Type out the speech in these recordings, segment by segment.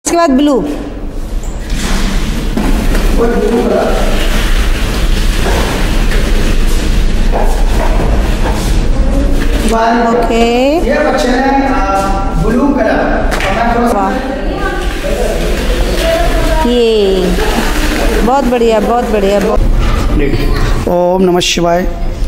इसके बाद blue. Okay, ये बच्चे ने ब्लू कलर। ये बहुत बढ़िया, बहुत बढ़िया। ओम नमः शिवाय।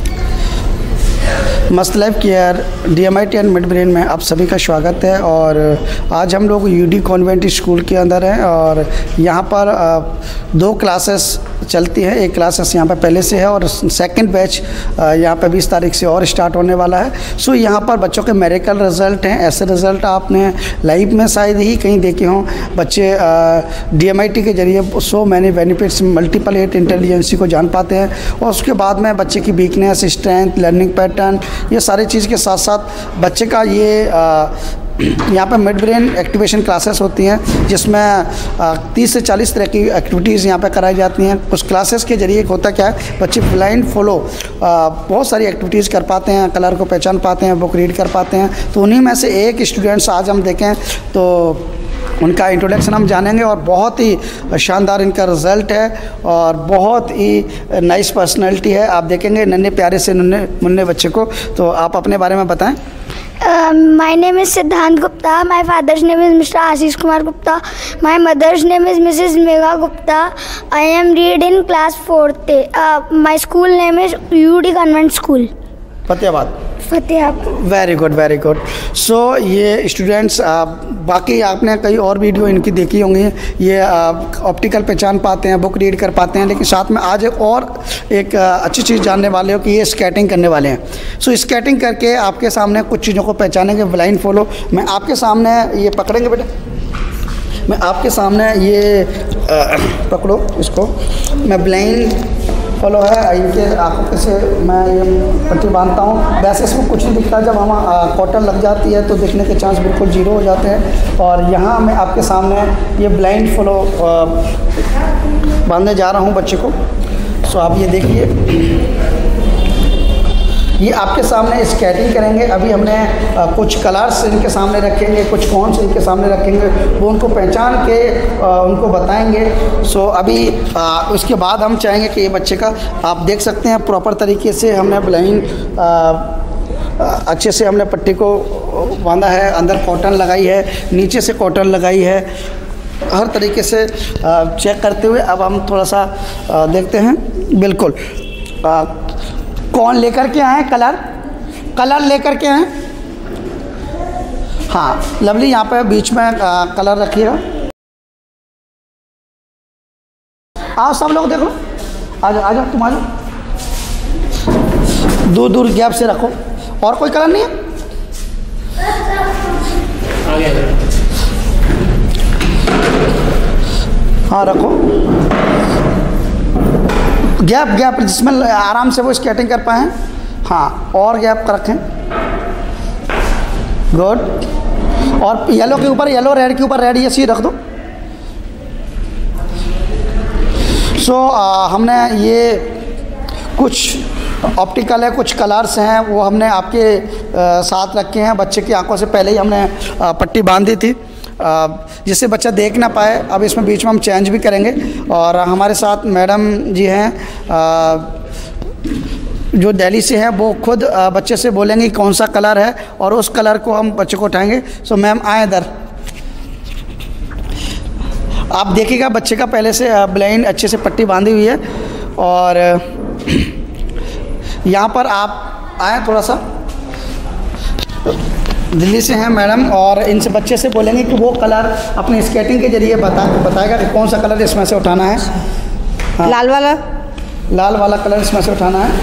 मस्त life care DMIT and mid brain में आप सभी का स्वागत है। और आज हम लोग UD कॉन्वेंट स्कूल के अंदर हैं और यहाँ पर 2 क्लासेस चलती है। एक क्लासेस यहाँ पर पहले से है और सेकंड बैच यहाँ पर 20 तारीख से और स्टार्ट होने वाला है। सो यहाँ पर बच्चों के मेडिकल रिज़ल्ट हैं। ऐसे रिज़ल्ट आपने लाइव में शायद ही कहीं देखे हों। बच्चे DMIT के जरिए so many benefits, multiple eight intelligence को जान पाते हैं और उसके बाद में बच्चे की वीकनेस, स्ट्रेंथ, लर्निंग पैटर्न, ये सारी चीज़ के साथ साथ बच्चे का ये यहाँ पे मिड ब्रेन एक्टिवेशन क्लासेस होती हैं जिसमें 30 से 40 तरह की एक्टिविटीज़ यहाँ पे कराई जाती हैं। उस क्लासेस के जरिए होता क्या है, बच्चे ब्लाइंड फॉलो बहुत सारी एक्टिविटीज़ कर पाते हैं, कलर को पहचान पाते हैं, बुक रीड कर पाते हैं। तो उन्हीं में से एक स्टूडेंट्स आज हम देखें तो उनका इंट्रोडक्शन हम जानेंगे और बहुत ही शानदार इनका रिज़ल्ट है और बहुत ही नाइस पर्सनैलिटी है। आप देखेंगे नन्हे प्यारे से नन्हे मुन्ने बच्चे को। तो आप अपने बारे में बताएं। My name is Siddhant Gupta. My father's name is Mr. Ashish Kumar Gupta. My mother's name is Mrs. Megha Gupta. I am reading class 4th. My school name is UD Convent School. Fatehabad. Fatehabad. Very good, very good. So ये students बाकी आपने कई और video इनकी देखी होंगी। ये optical पहचान पाते हैं, बुक रीड कर पाते हैं, लेकिन साथ में आज और एक अच्छी चीज़ जानने वाले हो कि ये स्केटिंग करने वाले हैं। सो स्केटिंग करके आपके सामने कुछ चीज़ों को पहचानेंगे। ब्लाइंड फॉलो मैं आपके सामने ये पकड़ेंगे बेटा, मैं आपके सामने ये पकड़ो इसको। मैं ब्लाइंड फॉलो है, इनके आँखों से मैं ये पट्टी बांधता हूँ। वैसे इसमें कुछ नहीं दिखता, जब हम कॉटन लग जाती है तो दिखने के चांस बिल्कुल जीरो हो जाते हैं। और यहाँ मैं आपके सामने ये ब्लाइंड फॉलो बांधने जा रहा हूँ बच्चे को। सो आप ये देखिए, ये आपके सामने स्केटिंग करेंगे। अभी हमने कुछ कलर्स इनके सामने रखेंगे, कुछ कॉन्स इनके सामने रखेंगे, वो उनको पहचान के उनको बताएंगे। सो अभी उसके बाद हम चाहेंगे कि ये बच्चे का आप देख सकते हैं प्रॉपर तरीके से हमने ब्लाइंड अच्छे से हमने पट्टी को बांधा है, अंदर कॉटन लगाई है, नीचे से कॉटन लगाई है, हर तरीके से चेक करते हुए अब हम थोड़ा सा देखते हैं। बिल्कुल कौन लेकर के आए कलर लेकर के आए। हाँ लवली, यहाँ पे बीच में कलर रखिएगा। आओ सब लोग देखो, आ जाओ तुम आ जाओ, दूर दूर गैप से रखो। और कोई कलर नहीं है? हाँ रखो, गैप जिसमें आराम से वो स्केटिंग कर पाएँ। हाँ और गैप रखें। गुड। और येलो के ऊपर येलो, रेड के ऊपर रेड, ये सी रख दो। सो हमने ये कुछ ऑप्टिकल है, कुछ कलर्स हैं, वो हमने आपके साथ रखे हैं। बच्चे की आंखों से पहले ही हमने पट्टी बांध दी थी जिससे बच्चा देख ना पाए। अब इसमें बीच में हम चेंज भी करेंगे और हमारे साथ मैडम जी हैं जो दिल्ली से हैं, वो खुद बच्चे से बोलेंगे कौन सा कलर है और उस कलर को हम बच्चे को उठाएंगे। सो मैम आए इधर। आप देखिएगा बच्चे का पहले से ब्लाइंड अच्छे से पट्टी बांधी हुई है और यहाँ पर आप आए थोड़ा सा। दिल्ली से हैं मैडम और इनसे बच्चे से बोलेंगे कि वो कलर अपने स्केटिंग के जरिए बताएगा कि कौन सा कलर इसमें से उठाना है। हाँ। लाल वाला कलर इसमें से उठाना है।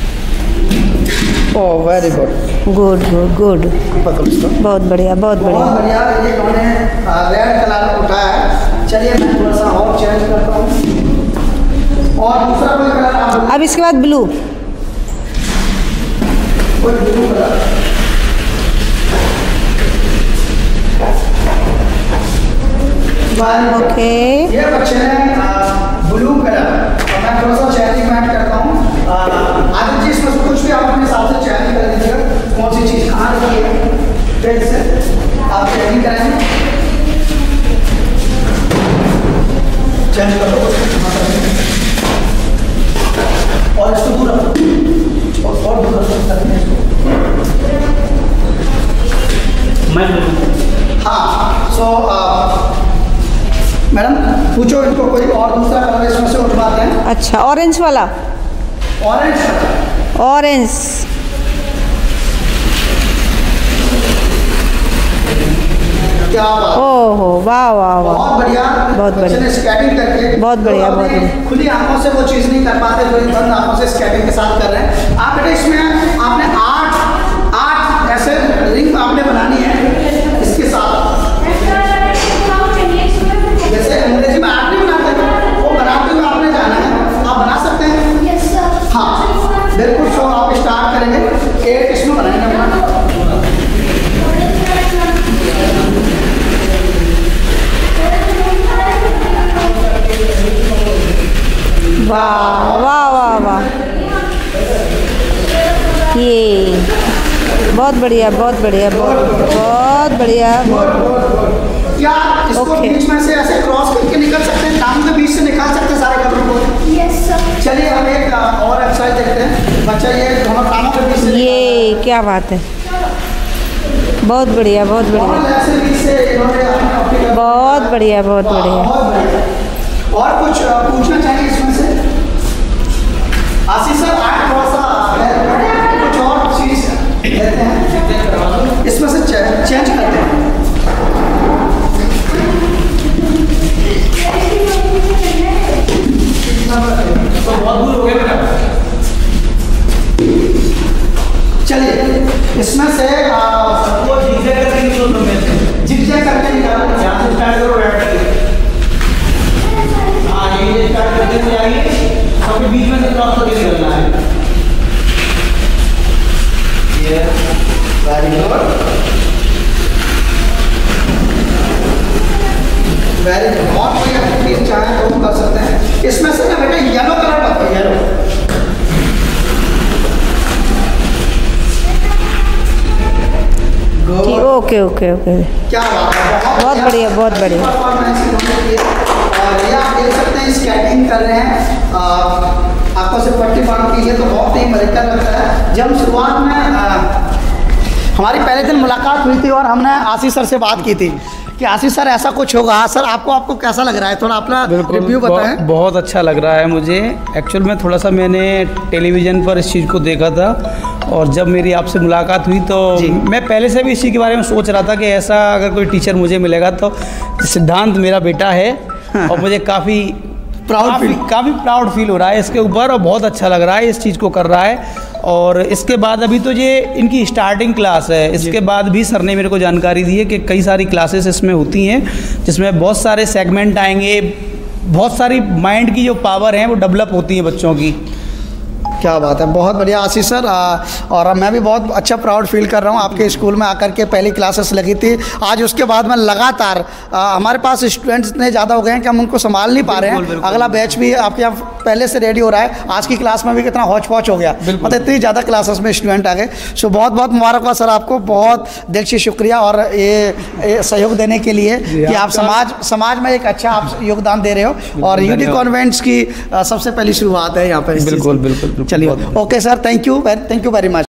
Oh very good good good good, बहुत बढ़िया बहुत बढ़िया। ये उन्होंने रेड कलर उठाया है। चलिए मैं थोड़ा सा और चेंज करता हूँ और दूसरा कोई कलर। अब इसके बाद ब्लू। कोई ब्लू कलर। ओके, ये बच्चे ने ब्लू कलर और मैं थोड़ा सा चेंजिंग ऐड करता हूँ। आदित्य जी इसमें कुछ भी आप अपने हिसाब से चेंज कर दीजिएगा, कौन सी चीज़ कहाँ रखी है, फिर से आप चेंजिंग करेंगे। चेंज कर दो और इसको दूर रखो और दूर रखो। हाँ, सो मैडम पूछो इनको कोई और दूसरा कलर इसमें से उठवाते हैं। अच्छा, ऑरेंज वाला। ऑरेंज। ऑरेंज। क्या बात। ओहो, वाह वाह वाह, बहुत बढ़िया। बहुत बढ़िया। बच्चे ने स्केटिंग करके बहुत बढ़िया, बहुत बढ़िया। खुली आंखों से वो चीज़ नहीं कर पाते, जो बंद आंखों से स्केटिंग के साथ कर रहे हैं। आप बेटे इसमें आपने 8 ऐसे रिंग आपने बनानी है इसके साथ। जैसे अंग्रेजी में 8 नहीं बनाते, वो बनाते हुए आपने जाना है। आप बना सकते हैं? Yes sir. हाँ बिल्कुल। सो आप स्टार्ट करेंगे, 8 इसमें बनाएंगे अपना। वाह वाह वाह वाह, ये बहुत बढ़िया, बहुत बढ़िया, बहुत बढ़िया। क्या इसको बीच में से ऐसे क्रॉस करके निकल सकते हैं? टांग के बीच से निकाल सकते हैं सारे कपड़ों को? Yes sir. चलिए हम एक और एक्सरसाइज देखते हैं। बच्चा ये दोनों टांगों के बीच से ये क्या बात है, बहुत बढ़िया, बहुत बढ़िया, बहुत बढ़िया, बहुत बढ़िया। और कुछ पूछना चाहिए इसमें से? आशीष सर आए थोड़ा सा कुछ और चीज लेते हैं इसमें से, चेंज करते हैं। तो बहुत दूर हो गया बेटा। चलिए इसमें से वो जिगजैग करके निकालो। यहाँ से स्टार्ट करो, ये स्टार्ट करते हुए आइए, सबके बीच में से क्रॉस करके निकलना है। ये वेरी गुड, वेरी गुड। और कोई एक्टिविटी चाहे तो कर सकते हैं। इसमें से ना बेटा येलो कलर बताओ, येलो। ओके ओके ओके, क्या बात है, बहुत बढ़िया, बहुत बढ़िया। और ये आप देख सकते हैं स्केटिंग कर रहे हैं, आपको से पट्टी बांध की है तो बहुत ही मजेदार लगता है। जब शुरुआत में हमारी पहले दिन मुलाकात हुई थी और हमने आशीष सर से बात की थी कि आशीष सर ऐसा कुछ होगा। हाँ सर, आपको कैसा लग रहा है? थोड़ा अपना रिव्यू बताएं। बहुत अच्छा लग रहा है मुझे। एक्चुअल में थोड़ा सा मैंने टेलीविज़न पर इस चीज़ को देखा था और जब मेरी आपसे मुलाकात हुई तो मैं पहले से भी इसी के बारे में सोच रहा था कि ऐसा अगर कोई टीचर मुझे मिलेगा तो सिद्धांत मेरा बेटा है। और मुझे काफ़ी प्राउड फील हो रहा है इसके ऊपर और बहुत अच्छा लग रहा है इस चीज़ को कर रहा है। और इसके बाद अभी तो ये इनकी स्टार्टिंग क्लास है, इसके बाद भी सर ने मेरे को जानकारी दी है कि कई सारी क्लासेस इसमें होती हैं जिसमें बहुत सारे सेगमेंट आएंगे, बहुत सारी माइंड की जो पावर है वो डेवलप होती है बच्चों की। क्या बात है, बहुत बढ़िया आशीष सर। और मैं भी बहुत अच्छा प्राउड फील कर रहा हूँ आपके स्कूल में आकर के। पहली क्लासेस लगी थी, आज उसके बाद में लगातार हमारे पास स्टूडेंट्स इतने ज़्यादा हो गए हैं कि हम उनको संभाल नहीं पा रहे हैं। अगला बैच भी आपके यहाँ पहले से रेडी हो रहा है। आज की क्लास में भी कितना हौच पौच हो गया, मतलब इतनी ज़्यादा क्लासेस में स्टूडेंट आ गए। सो बहुत बहुत मुबारकबाद सर आपको, बहुत दिल से शुक्रिया और ये सहयोग देने के लिए कि आप समाज में एक अच्छा आप योगदान दे रहे हो। और यूडी कॉन्वेंट्स की सबसे पहली शुरुआत है यहाँ पर। बिल्कुल बिल्कुल। चलिए, okay sir, thank you very much.